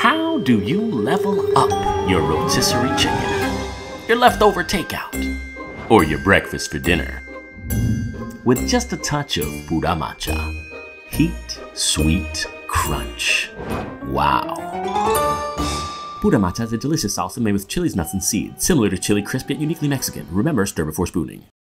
How do you level up your rotisserie chicken, your leftover takeout, or your breakfast for dinner? With just a touch of Pura Macha. Heat, sweet, crunch. Wow. Pura Macha is a delicious salsa made with chilies, nuts, and seeds, similar to chili crisp yet uniquely Mexican. Remember, stir before spooning.